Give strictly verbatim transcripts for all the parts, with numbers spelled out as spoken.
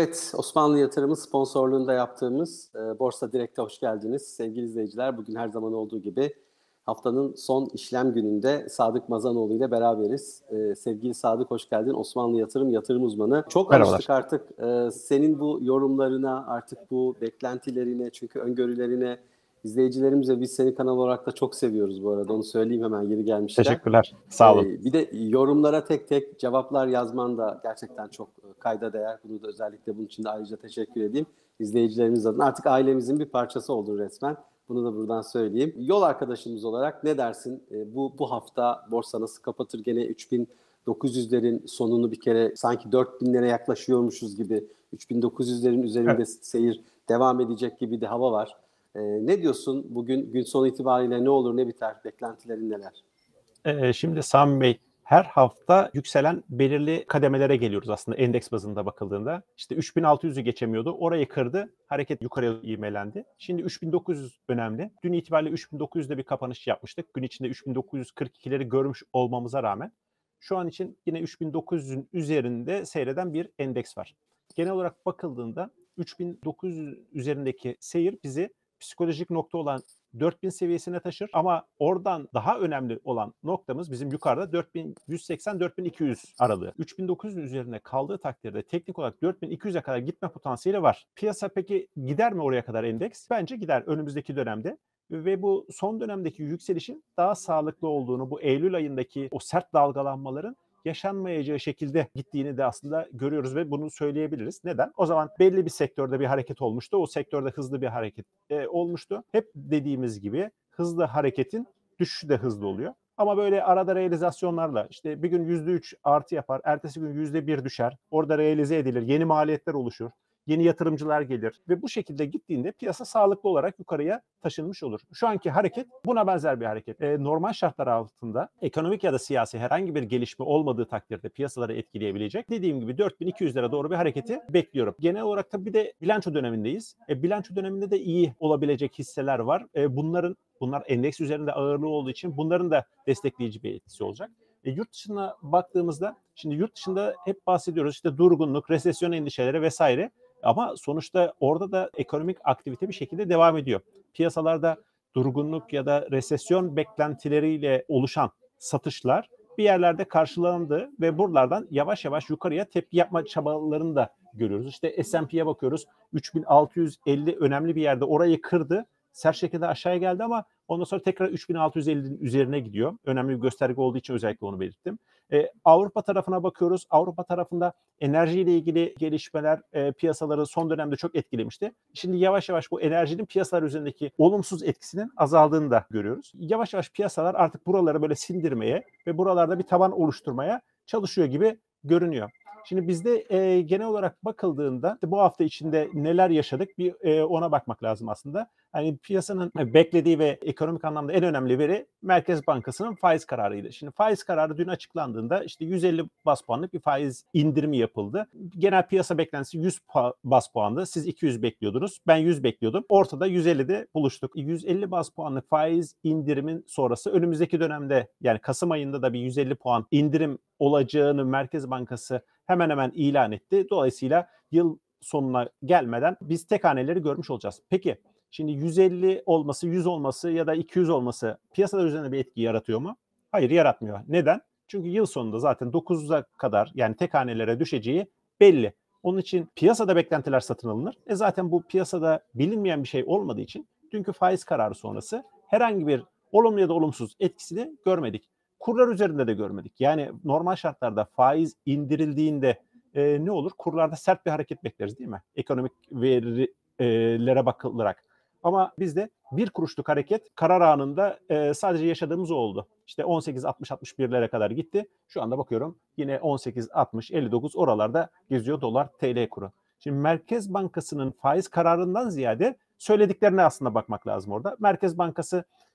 Evet, Osmanlı Yatırım'ın sponsorluğunda yaptığımız e, Borsa Direkt'e hoş geldiniz. Sevgili izleyiciler, bugün her zaman olduğu gibi haftanın son işlem gününde Sadık Mazanoğlu ile beraberiz. E, sevgili Sadık, hoş geldin. Osmanlı Yatırım, yatırım uzmanı. Çok Merhabalar. alıştık artık e, senin bu yorumlarına, artık bu beklentilerine, çünkü öngörülerine. İzleyicilerimiz ve biz seni kanal olarak da çok seviyoruz bu arada. Onu söyleyeyim hemen yeri gelmişken. Teşekkürler. Sağ olun. Ee, bir de yorumlara tek tek cevaplar yazman da gerçekten çok kayda değer. Bunu da özellikle bunun için de ayrıca teşekkür edeyim. İzleyicilerimiz adına artık ailemizin bir parçası oldun resmen. Bunu da buradan söyleyeyim. Yol arkadaşımız olarak ne dersin? Ee, bu bu hafta borsa nasıl kapatır? Gene üç bin dokuz yüzlerin sonunu bir kere sanki dört binlere yaklaşıyormuşuz gibi. üç bin dokuz yüzlerin üzerinde Evet. seyir devam edecek gibi de hava var. Ee, ne diyorsun? Bugün gün sonu itibariyle ne olur ne biter? Beklentilerin neler? Ee, şimdi Sami Bey, her hafta yükselen belirli kademelere geliyoruz aslında endeks bazında bakıldığında. İşte üç bin altı yüzü geçemiyordu. Orayı kırdı. Hareket yukarıya ivmelendi. Şimdi üç bin dokuz yüz önemli. Dün itibariyle üç bin dokuz yüzde bir kapanış yapmıştık. Gün içinde üç bin dokuz yüz kırk ikileri görmüş olmamıza rağmen şu an için yine üç bin dokuz yüzün üzerinde seyreden bir endeks var. Genel olarak bakıldığında üç bin dokuz yüz üzerindeki seyir bizi psikolojik nokta olan dört bin seviyesine taşır ama oradan daha önemli olan noktamız bizim yukarıda dört bin yüz seksen dört bin iki yüz aralığı. üç bin dokuz yüz üzerine kaldığı takdirde teknik olarak dört bin iki yüze kadar gitme potansiyeli var. Piyasa peki gider mi oraya kadar endeks? Bence gider önümüzdeki dönemde. Ve bu son dönemdeki yükselişin daha sağlıklı olduğunu, bu Eylül ayındaki o sert dalgalanmaların yaşanmayacağı şekilde gittiğini de aslında görüyoruz ve bunu söyleyebiliriz. Neden? O zaman belli bir sektörde bir hareket olmuştu. O sektörde hızlı bir hareket e, olmuştu. Hep dediğimiz gibi hızlı hareketin düşüşü de hızlı oluyor. Ama böyle arada realizasyonlarla işte bir gün yüzde üç artı yapar, ertesi gün yüzde bir düşer. Orada realize edilir, yeni maliyetler oluşur. Yeni yatırımcılar gelir ve bu şekilde gittiğinde piyasa sağlıklı olarak yukarıya taşınmış olur. Şu anki hareket buna benzer bir hareket. E, normal şartlar altında ekonomik ya da siyasi herhangi bir gelişme olmadığı takdirde piyasaları etkileyebilecek. Dediğim gibi dört bin iki yüzlere doğru bir hareketi bekliyorum. Genel olarak da bir de bilanço dönemindeyiz. E, bilanço döneminde de iyi olabilecek hisseler var. E, bunların bunlar endeks üzerinde ağırlığı olduğu için bunların da destekleyici bir etkisi olacak. E, yurt dışına baktığımızda şimdi yurt dışında hep bahsediyoruz işte durgunluk, resesyon endişeleri vesaire. Ama sonuçta orada da ekonomik aktivite bir şekilde devam ediyor. Piyasalarda durgunluk ya da resesyon beklentileriyle oluşan satışlar bir yerlerde karşılandı ve buralardan yavaş yavaş yukarıya tepki yapma çabalarını da görüyoruz. İşte S and P'ye bakıyoruz. üç bin altı yüz elli önemli bir yerde orayı kırdı. Sert şekilde aşağıya geldi ama ondan sonra tekrar üç bin altı yüz ellinin üzerine gidiyor. Önemli bir gösterge olduğu için özellikle onu belirttim. Ee, Avrupa tarafına bakıyoruz. Avrupa tarafında enerjiyle ilgili gelişmeler e, piyasaları son dönemde çok etkilemişti. Şimdi yavaş yavaş bu enerjinin piyasalar üzerindeki olumsuz etkisinin azaldığını da görüyoruz. Yavaş yavaş piyasalar artık buraları böyle sindirmeye ve buralarda bir taban oluşturmaya çalışıyor gibi görünüyor. Şimdi bizde e, genel olarak bakıldığında işte bu hafta içinde neler yaşadık bir e, ona bakmak lazım aslında. Hani piyasanın beklediği ve ekonomik anlamda en önemli veri Merkez Bankası'nın faiz kararıydı. Şimdi faiz kararı dün açıklandığında işte yüz elli bas puanlık bir faiz indirimi yapıldı. Genel piyasa beklentisi yüz bas puandı. Siz iki yüz bekliyordunuz. Ben yüz bekliyordum. Ortada yüz ellide buluştuk. yüz elli bas puanlık faiz indirimin sonrası önümüzdeki dönemde yani Kasım ayında da bir yüz elli puan indirim olacağını Merkez Bankası hemen hemen ilan etti. Dolayısıyla yıl sonuna gelmeden biz tek haneleri görmüş olacağız. Peki şimdi yüz elli olması, yüz olması ya da iki yüz olması piyasalar üzerinde bir etki yaratıyor mu? Hayır, yaratmıyor. Neden? Çünkü yıl sonunda zaten dokuza kadar yani tek hanelere düşeceği belli. Onun için piyasada beklentiler satın alınır. E zaten bu piyasada bilinmeyen bir şey olmadığı için dünkü faiz kararı sonrası herhangi bir olumlu ya da olumsuz etkisini görmedik. Kurlar üzerinde de görmedik. Yani normal şartlarda faiz indirildiğinde e, ne olur? Kurlarda sert bir hareket bekleriz değil mi? Ekonomik verilere bakılarak. Ama bizde bir kuruşluk hareket karar anında e, sadece yaşadığımız o oldu. İşte on sekiz altmış altmış birlere kadar gitti. Şu anda bakıyorum yine on sekiz altmış elli dokuz oralarda geziyor dolar T L kuru. Şimdi Merkez Bankası'nın faiz kararından ziyade söylediklerine aslında bakmak lazım orada. Merkez Bankası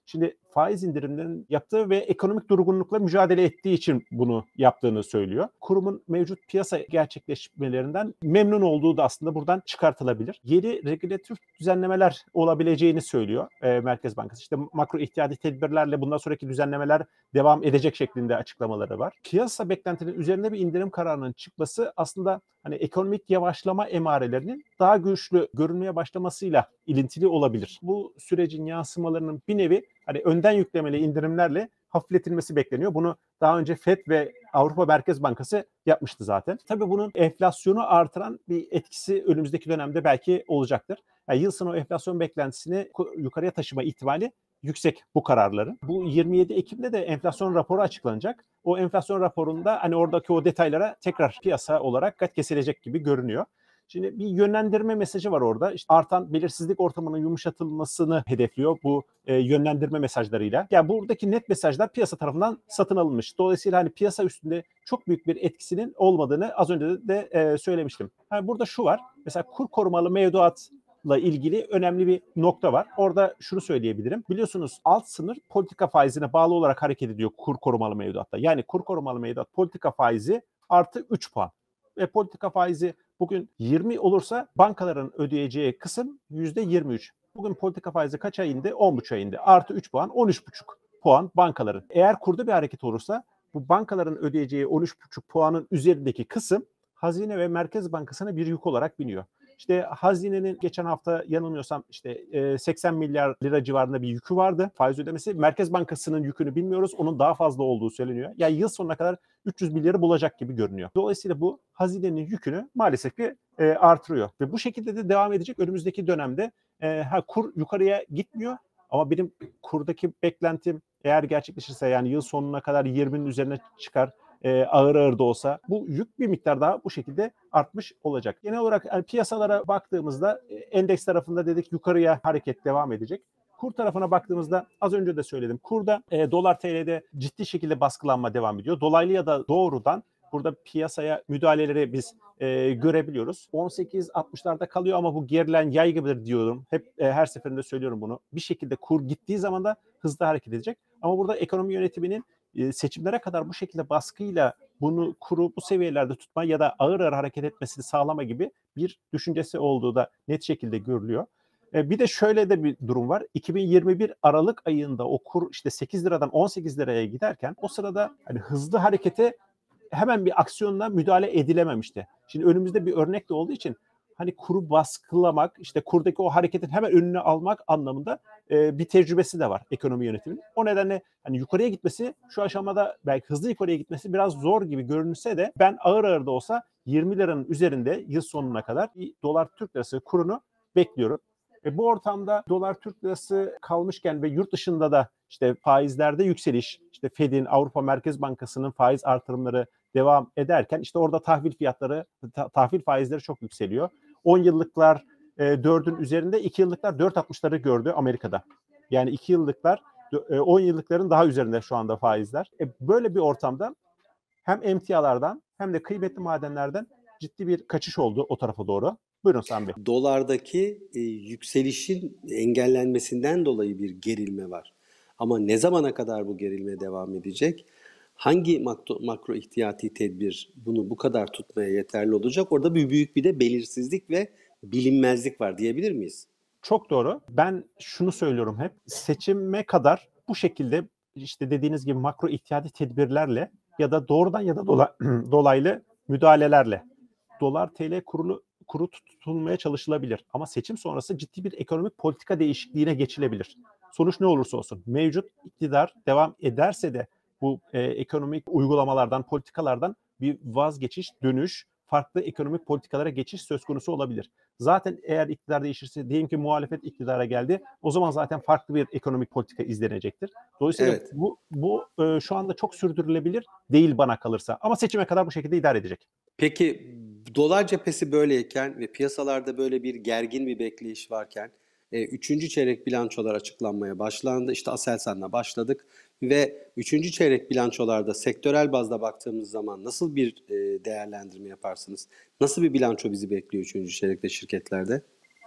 Şimdi faiz indirimlerinin yaptığı ve ekonomik durgunlukla mücadele ettiği için bunu yaptığını söylüyor. Kurumun mevcut piyasa gerçekleşmelerinden memnun olduğu da aslında buradan çıkartılabilir. Yeni regülatif düzenlemeler olabileceğini söylüyor e, Merkez Bankası. İşte makro ihtiyati tedbirlerle bundan sonraki düzenlemeler devam edecek şeklinde açıklamaları var. Piyasa beklentilerinin üzerinde bir indirim kararının çıkması aslında hani ekonomik yavaşlama emarelerinin daha güçlü görünmeye başlamasıyla ilintili olabilir. Bu sürecin yansımalarının bir nevi hani önden yüklemeli indirimlerle hafifletilmesi bekleniyor. Bunu daha önce F E D ve Avrupa Merkez Bankası yapmıştı zaten. Tabii bunun enflasyonu artıran bir etkisi önümüzdeki dönemde belki olacaktır. Yani yıl sonu enflasyon beklentisini yukarıya taşıma ihtimali yüksek bu kararların. Bu yirmi yedi Ekim'de de enflasyon raporu açıklanacak. O enflasyon raporunda hani oradaki o detaylara tekrar piyasa olarak dikkat kesilecek gibi görünüyor. Şimdi bir yönlendirme mesajı var orada. İşte artan belirsizlik ortamının yumuşatılmasını hedefliyor bu e, yönlendirme mesajlarıyla. Yani buradaki net mesajlar piyasa tarafından satın alınmış. Dolayısıyla hani piyasa üstünde çok büyük bir etkisinin olmadığını az önce de e, söylemiştim. Yani burada şu var. Mesela kur korumalı mevduatla ilgili önemli bir nokta var. Orada şunu söyleyebilirim. Biliyorsunuz alt sınır politika faizine bağlı olarak hareket ediyor kur korumalı mevduatta. Yani kur korumalı mevduat politika faizi artı üç puan. Ve politika faizi bugün yirmi olursa bankaların ödeyeceği kısım yüzde yirmi üç. Bugün politika faizi kaça indi? on buçuğa indi. Artı üç puan, on üç buçuk puan bankaların. Eğer kurda bir hareket olursa bu bankaların ödeyeceği on üç buçuk puanın üzerindeki kısım Hazine ve Merkez Bankası'na bir yük olarak biniyor. İşte hazinenin geçen hafta yanılmıyorsam işte seksen milyar lira civarında bir yükü vardı faiz ödemesi. Merkez Bankası'nın yükünü bilmiyoruz. Onun daha fazla olduğu söyleniyor. Yani yıl sonuna kadar üç yüz milyarı bulacak gibi görünüyor. Dolayısıyla bu hazinenin yükünü maalesef ki e, artırıyor. Ve bu şekilde de devam edecek önümüzdeki dönemde. E, ha, kur yukarıya gitmiyor ama benim kurdaki beklentim eğer gerçekleşirse yani yıl sonuna kadar yirminin üzerine çıkar. E, ağır ağır da olsa bu yük bir miktar daha bu şekilde artmış olacak. Genel olarak yani piyasalara baktığımızda e, endeks tarafında dedik yukarıya hareket devam edecek. Kur tarafına baktığımızda az önce de söyledim. Kurda e, dolar T L'de ciddi şekilde baskılanma devam ediyor. Dolaylı ya da doğrudan burada piyasaya müdahaleleri biz e, görebiliyoruz. on sekiz altmışlarda kalıyor ama bu gerilen yay gibidir diyorum. Hep e, her seferinde söylüyorum bunu. Bir şekilde kur gittiği zaman da hızlı hareket edecek. Ama burada ekonomi yönetiminin e, seçimlere kadar bu şekilde baskıyla bunu kuru bu seviyelerde tutma ya da ağır ağır hareket etmesini sağlama gibi bir düşüncesi olduğu da net şekilde görülüyor. Bir de şöyle de bir durum var. iki bin yirmi bir Aralık ayında o kur işte sekiz liradan on sekiz liraya giderken o sırada hani hızlı harekete hemen bir aksiyonla müdahale edilememişti. Şimdi önümüzde bir örnek de olduğu için hani kuru baskılamak, işte kurdaki o hareketin hemen önünü almak anlamında e, bir tecrübesi de var ekonomi yönetiminin. O nedenle hani yukarıya gitmesi şu aşamada belki hızlı yukarıya gitmesi biraz zor gibi görünse de ben ağır ağır da olsa yirmi liranın üzerinde yıl sonuna kadar bir dolar Türk lirası kurunu bekliyorum. E bu ortamda dolar Türk lirası kalmışken ve yurt dışında da işte faizlerde yükseliş, işte F E D'in, Avrupa Merkez Bankası'nın faiz artırımları devam ederken işte orada tahvil fiyatları, ta- tahvil faizleri çok yükseliyor. on yıllıklar e, dördün üzerinde, iki yıllıklar dört altmışları gördü Amerika'da. Yani iki yıllıklar e, on yıllıkların daha üzerinde şu anda faizler. E, böyle bir ortamda hem emtialardan hem de kıymetli madenlerden ciddi bir kaçış oldu o tarafa doğru. Buyurun Sami Bey. Dolardaki e, yükselişin engellenmesinden dolayı bir gerilme var. Ama ne zamana kadar bu gerilme devam edecek? Hangi makro, makro ihtiyati tedbir bunu bu kadar tutmaya yeterli olacak? Orada bir büyük bir de belirsizlik ve bilinmezlik var diyebilir miyiz? Çok doğru. Ben şunu söylüyorum hep. Seçime kadar bu şekilde işte dediğiniz gibi makro ihtiyati tedbirlerle ya da doğrudan ya da dola, dolaylı müdahalelerle dolar T L kurulu kuru tutulmaya çalışılabilir. Ama seçim sonrası ciddi bir ekonomik politika değişikliğine geçilebilir. Sonuç ne olursa olsun mevcut iktidar devam ederse de bu e, ekonomik uygulamalardan, politikalardan bir vazgeçiş, dönüş, farklı ekonomik politikalara geçiş söz konusu olabilir. Zaten eğer iktidar değişirse, diyelim ki muhalefet iktidara geldi, o zaman zaten farklı bir ekonomik politika izlenecektir. Dolayısıyla Evet. bu bu e, şu anda çok sürdürülebilir değil bana kalırsa. Ama seçime kadar bu şekilde idare edecek. Peki dolar cephesi böyleyken ve piyasalarda böyle bir gergin bir bekleyiş varken e, üçüncü çeyrek bilançolar açıklanmaya başlandı. İşte Aselsan'la başladık ve üçüncü çeyrek bilançolarda sektörel bazda baktığımız zaman nasıl bir e, değerlendirme yaparsınız? Nasıl bir bilanço bizi bekliyor üçüncü çeyrekte şirketlerde?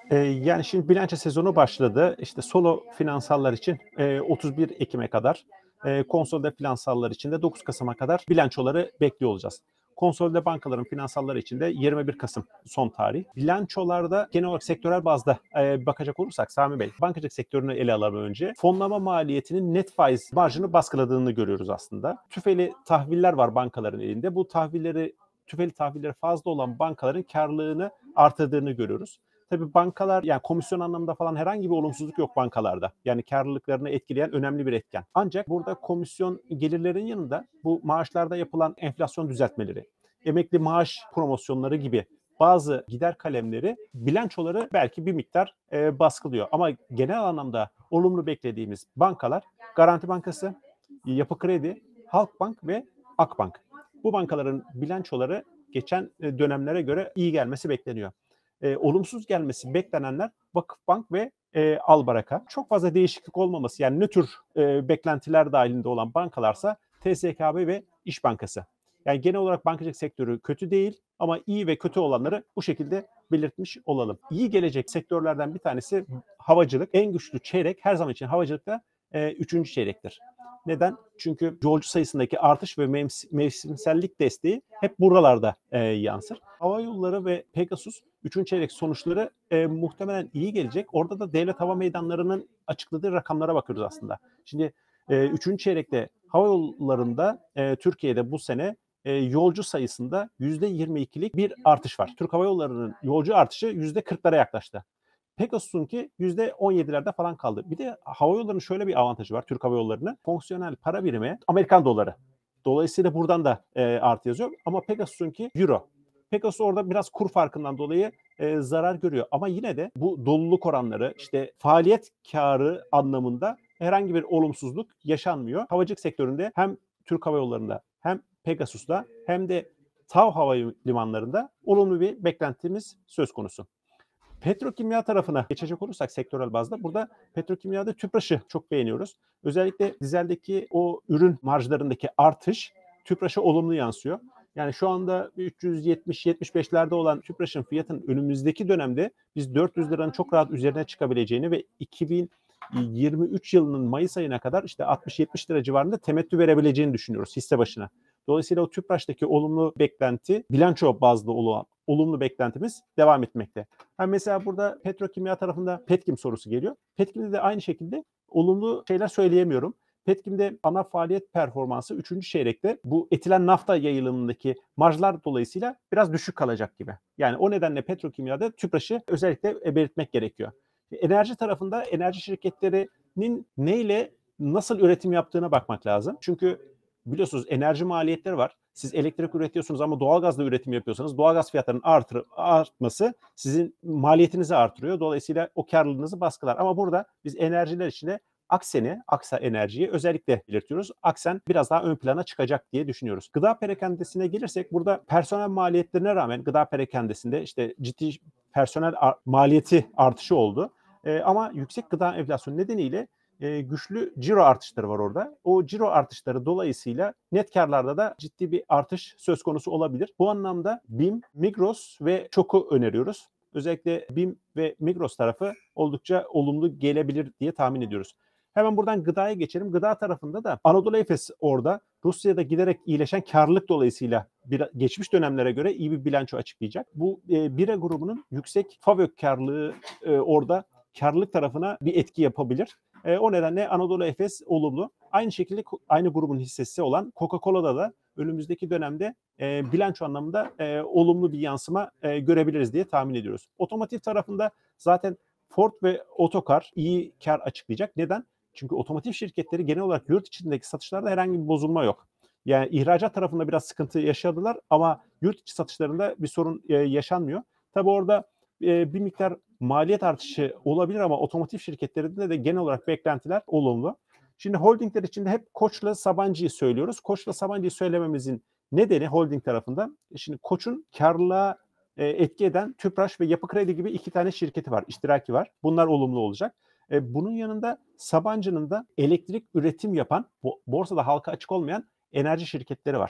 Ee, yani şimdi bilanço sezonu başladı. İşte solo finansallar için e, otuz bir Ekim'e kadar, e, konsolide finansallar için de dokuz Kasım'a kadar bilançoları bekliyor olacağız. Konsolide bankaların finansalları için de yirmi bir Kasım son tarih. Bilançolarda genel olarak sektörel bazda e, bakacak olursak Sami Bey, bankacılık sektörünü ele alalım önce. Fonlama maliyetinin net faiz marjını baskıladığını görüyoruz aslında. Tüfeli tahviller var bankaların elinde. Bu tahvilleri tüfeli tahvilleri fazla olan bankaların karlılığını artırdığını görüyoruz. Tabii bankalar, yani komisyon anlamında falan herhangi bir olumsuzluk yok bankalarda. Yani karlılıklarını etkileyen önemli bir etken. Ancak burada komisyon gelirlerin yanında bu maaşlarda yapılan enflasyon düzeltmeleri, emekli maaş promosyonları gibi bazı gider kalemleri bilançoları belki bir miktar e, baskılıyor. Ama genel anlamda olumlu beklediğimiz bankalar Garanti Bankası, Yapı Kredi, Halkbank ve Akbank. Bu bankaların bilançoları geçen dönemlere göre iyi gelmesi bekleniyor. E, olumsuz gelmesi beklenenler Vakıfbank ve e, Albaraka. Çok fazla değişiklik olmaması, yani nötr e, beklentiler dahilinde olan bankalarsa T S K B ve İş Bankası. Yani genel olarak bankacılık sektörü kötü değil ama iyi ve kötü olanları bu şekilde belirtmiş olalım. İyi gelecek sektörlerden bir tanesi havacılık. En güçlü çeyrek her zaman için havacılıkta e, üçüncü çeyrektir. Neden? Çünkü yolcu sayısındaki artış ve mevsimsellik desteği hep buralarda e, yansır. Hava yolları ve Pegasus üçüncü çeyrek sonuçları e, muhtemelen iyi gelecek. Orada da devlet hava meydanlarının açıkladığı rakamlara bakıyoruz aslında. Şimdi e, üçüncü çeyrekte hava yollarında e, Türkiye'de bu sene e, yolcu sayısında yüzde yirmi ikilik bir artış var. Türk Hava Yolları'nın yolcu artışı yüzde kırklara yaklaştı. Pegasus'unki yüzde on yedilerde falan kaldı. Bir de hava yollarının şöyle bir avantajı var, Türk Hava Yolları'nın. Fonksiyonel para birimi Amerikan doları. Dolayısıyla buradan da e, artı yazıyor. Ama Pegasus'unki euro. Pegasus orada biraz kur farkından dolayı e, zarar görüyor. Ama yine de bu doluluk oranları, işte faaliyet karı anlamında herhangi bir olumsuzluk yaşanmıyor. Havacılık sektöründe hem Türk Hava Yolları'nda hem Pegasus'ta hem de TAV havalimanlarında olumlu bir beklentimiz söz konusu. Petrokimya tarafına geçecek olursak sektörel bazda, burada petrokimyada Tüpraş'ı çok beğeniyoruz. Özellikle dizeldeki o ürün marjlarındaki artış Tüpraş'a olumlu yansıyor. Yani şu anda üç yüz yetmiş yetmiş beşlerde olan Tüpraş'ın fiyatın önümüzdeki dönemde biz dört yüz liranın çok rahat üzerine çıkabileceğini ve iki bin yirmi üç yılının Mayıs ayına kadar işte altmış yetmiş lira civarında temettü verebileceğini düşünüyoruz hisse başına. Dolayısıyla o Tüpraş'taki olumlu beklenti, bilanço bazlı olan olumlu beklentimiz devam etmekte. Yani mesela burada petrokimya tarafında Petkim sorusu geliyor. Petkim'de de aynı şekilde olumlu şeyler söyleyemiyorum. Petkim'de ana faaliyet performansı üçüncü çeyrekte bu etilen nafta yayılımındaki marjlar dolayısıyla biraz düşük kalacak gibi. Yani o nedenle petrokimyada Tüpraş'ı özellikle belirtmek gerekiyor. Enerji tarafında enerji şirketlerinin neyle nasıl üretim yaptığına bakmak lazım. Çünkü biliyorsunuz enerji maliyetleri var. Siz elektrik üretiyorsunuz ama doğalgazla üretim yapıyorsanız doğalgaz fiyatlarının artır, artması sizin maliyetinizi artırıyor. Dolayısıyla o karlılığınızı baskılar. Ama burada biz enerjiler içinde Aksen'i, Aksa Enerji'yi özellikle belirtiyoruz. Aksen biraz daha ön plana çıkacak diye düşünüyoruz. Gıda perakendesine gelirsek burada personel maliyetlerine rağmen gıda perakendesinde işte ciddi personel ar- maliyeti artışı oldu. Ee, ama yüksek gıda enflasyonu nedeniyle e, güçlü ciro artışları var orada. O ciro artışları dolayısıyla net karlarda da ciddi bir artış söz konusu olabilir. Bu anlamda BİM, Migros ve ÇOK'u öneriyoruz. Özellikle BİM ve Migros tarafı oldukça olumlu gelebilir diye tahmin ediyoruz. Hemen buradan gıdaya geçelim. Gıda tarafında da Anadolu Efes orada Rusya'da giderek iyileşen karlılık dolayısıyla bir, geçmiş dönemlere göre iyi bir bilanço açıklayacak. Bu e, bira grubunun yüksek FAVÖK karlılığı e, orada karlılık tarafına bir etki yapabilir. E, o nedenle Anadolu Efes olumlu. Aynı şekilde aynı grubun hissesi olan Coca-Cola'da da önümüzdeki dönemde e, bilanço anlamında e, olumlu bir yansıma e, görebiliriz diye tahmin ediyoruz. Otomotiv tarafında zaten Ford ve Otokar iyi kar açıklayacak. Neden? Çünkü otomotiv şirketleri genel olarak yurt içindeki satışlarda herhangi bir bozulma yok. Yani ihracat tarafında biraz sıkıntı yaşadılar ama yurt içi satışlarında bir sorun e, yaşanmıyor. Tabii orada e, bir miktar maliyet artışı olabilir ama otomotiv şirketlerinde de genel olarak beklentiler olumlu. Şimdi holdingler içinde hep Koç'la Sabancı'yı söylüyoruz. Koç'la Sabancı'yı söylememizin nedeni holding tarafında. Şimdi Koç'un karlılığa e, etki eden Tüpraş ve Yapı Kredi gibi iki tane şirketi var, iştiraki var. Bunlar olumlu olacak. E, bunun yanında Sabancı'nın da elektrik üretim yapan, borsada halka açık olmayan enerji şirketleri var.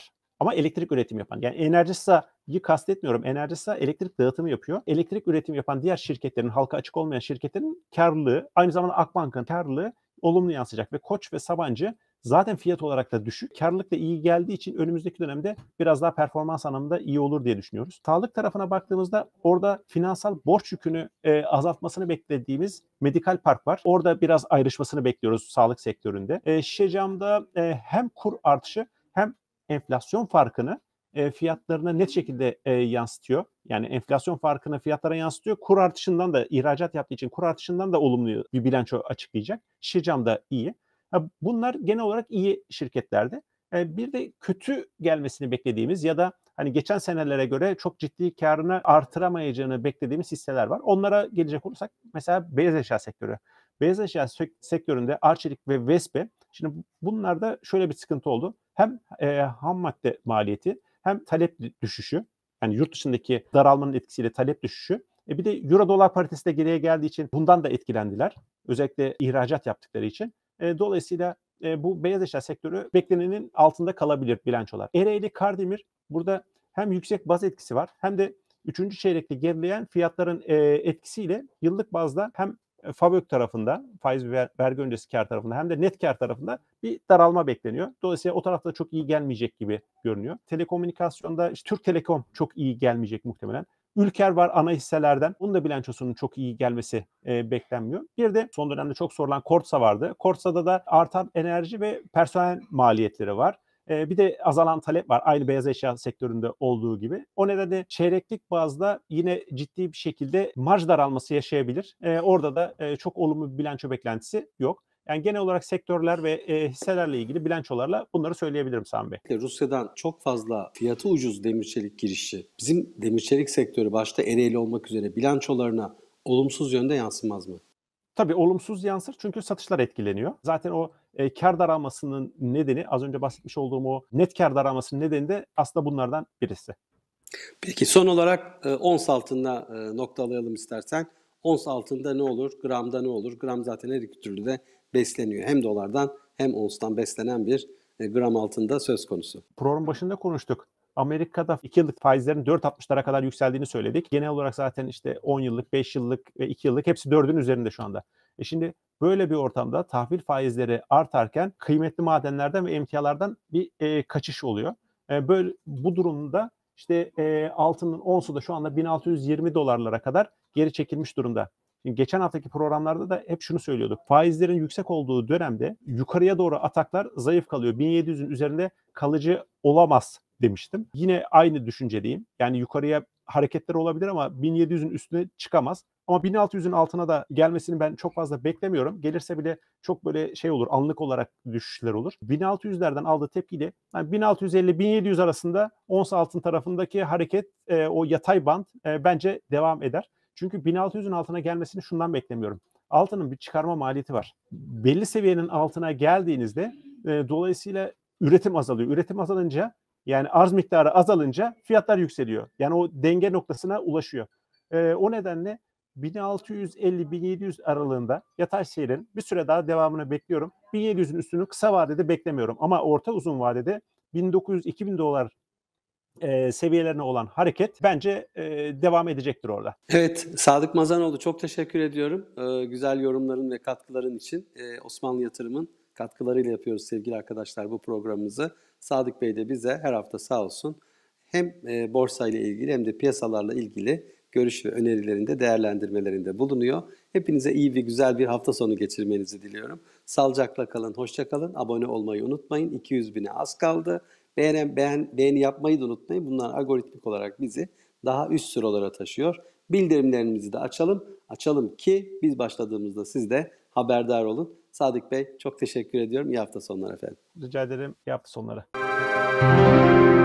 ama elektrik üretimi yapan. Yani Enerjisa'yı kastetmiyorum. Enerjisa elektrik dağıtımı yapıyor. Elektrik üretimi yapan diğer şirketlerin, halka açık olmayan şirketlerin karlılığı, aynı zamanda Akbank'ın karlılığı olumlu yansıyacak ve Koç ve Sabancı zaten fiyat olarak da düşük. Karlılık da iyi geldiği için önümüzdeki dönemde biraz daha performans anlamında iyi olur diye düşünüyoruz. Sağlık tarafına baktığımızda orada finansal borç yükünü e, azaltmasını beklediğimiz Medikal Park var. Orada biraz ayrışmasını bekliyoruz sağlık sektöründe. E, Şişecam'da e, hem kur artışı hem enflasyon farkını e, fiyatlarına net şekilde e, yansıtıyor. Yani enflasyon farkını fiyatlara yansıtıyor. Kur artışından da ihracat yaptığı için kur artışından da olumlu bir bilanço açıklayacak. Şişecam da iyi. Bunlar genel olarak iyi şirketlerdi. Bir de kötü gelmesini beklediğimiz ya da hani geçen senelere göre çok ciddi karını artıramayacağını beklediğimiz hisseler var. Onlara gelecek olursak mesela beyaz eşya sektörü. Beyaz eşya sektöründe Arçelik ve Vespe, şimdi bunlarda şöyle bir sıkıntı oldu. Hem e, ham madde maliyeti hem talep düşüşü, yani yurt dışındaki daralmanın etkisiyle talep düşüşü. E bir de euro dolar paritesi de geriye geldiği için bundan da etkilendiler. Özellikle ihracat yaptıkları için. E, dolayısıyla e, bu beyaz eşya sektörü beklenenin altında kalabilir bilançolar. Ereğli Kardemir, burada hem yüksek baz etkisi var hem de üçüncü çeyrekte gerileyen fiyatların e, etkisiyle yıllık bazda hem FAVÖK tarafında, faiz ve vergi öncesi kar tarafında hem de net kar tarafında bir daralma bekleniyor. Dolayısıyla o tarafta çok iyi gelmeyecek gibi görünüyor. Telekomünikasyonda işte Türk Telekom çok iyi gelmeyecek muhtemelen. Ülker var ana hisselerden. Bunun da bilançosunun çok iyi gelmesi e, beklenmiyor. Bir de son dönemde çok sorulan Korsa vardı. Korsa'da da artan enerji ve personel maliyetleri var. E, bir de azalan talep var. Aynı beyaz eşya sektöründe olduğu gibi. O nedenle çeyreklik bazda yine ciddi bir şekilde marj daralması yaşayabilir. E, orada da e, çok olumlu bir bilanço beklentisi yok. Yani genel olarak sektörler ve e, hisselerle ilgili bilançolarla bunları söyleyebilirim Sami Bey. Rusya'dan çok fazla fiyatı ucuz demir çelik girişi bizim demir çelik sektörü başta Ereğli olmak üzere bilançolarına olumsuz yönde yansımaz mı? Tabii olumsuz yansır çünkü satışlar etkileniyor. Zaten o e, kar daralmasının nedeni, az önce bahsetmiş olduğum o net kar daralmasının nedeni de aslında bunlardan birisi. Peki son olarak e, ons altında e, noktalayalım istersen. Ons altında ne olur? Gramda ne olur? Gram zaten her iki türlü de besleniyor. Hem dolardan hem onstan beslenen bir e, gram altında söz konusu. Program başında konuştuk. Amerika'da iki yıllık faizlerin dört altmışlara kadar yükseldiğini söyledik. Genel olarak zaten işte on yıllık, beş yıllık ve iki yıllık hepsi dördün üzerinde şu anda. E şimdi böyle bir ortamda tahvil faizleri artarken kıymetli madenlerden ve emtialardan bir e, kaçış oluyor. E, böyle bu durumda işte e, altının onsu da şu anda bin altı yüz yirmi dolarlara kadar geri çekilmiş durumda. Şimdi geçen haftaki programlarda da hep şunu söylüyorduk. Faizlerin yüksek olduğu dönemde yukarıya doğru ataklar zayıf kalıyor. bin yedi yüzün üzerinde kalıcı olamaz demiştim. Yine aynı düşüncedeyim. Yani yukarıya hareketler olabilir ama bin yedi yüzün üstüne çıkamaz. Ama bin altı yüzün altına da gelmesini ben çok fazla beklemiyorum. Gelirse bile çok böyle şey olur, anlık olarak düşüşler olur. bin altı yüzlerden aldığı tepkiyle yani bin altı yüz elli bin yedi yüz arasında ons altın tarafındaki hareket, e, o yatay band e, bence devam eder. Çünkü bin altı yüzün altına gelmesini şundan beklemiyorum. Altının bir çıkarma maliyeti var. Belli seviyenin altına geldiğinizde e, dolayısıyla üretim azalıyor. Üretim azalınca, yani arz miktarı azalınca fiyatlar yükseliyor. Yani o denge noktasına ulaşıyor. E, o nedenle bin altı yüz elli bin yedi yüz aralığında yatay seyrin bir süre daha devamını bekliyorum. bin yedi yüzün üstünü kısa vadede beklemiyorum. Ama orta uzun vadede bin dokuz yüz iki bin dolar e, seviyelerine olan hareket bence e, devam edecektir orada. Evet, Sadık Mazanoğlu çok teşekkür ediyorum. Ee, güzel yorumların ve katkıların için ee, Osmanlı Yatırım'ın katkılarıyla yapıyoruz sevgili arkadaşlar bu programımızı. Sadık Bey de bize her hafta sağ olsun hem e, borsa ile ilgili hem de piyasalarla ilgili görüş ve önerilerinde, değerlendirmelerinde bulunuyor. Hepinize iyi ve güzel bir hafta sonu geçirmenizi diliyorum. Sağlıcakla kalın, hoşça kalın. Abone olmayı unutmayın. iki yüz bine az kaldı. Beğen, beğen, beğeni yapmayı da unutmayın. Bunlar algoritmik olarak bizi daha üst sıralara taşıyor. Bildirimlerimizi de açalım. Açalım ki biz başladığımızda siz de haberdar olun. Sadık Bey çok teşekkür ediyorum. İyi hafta sonları efendim. Rica ederim. İyi hafta sonları.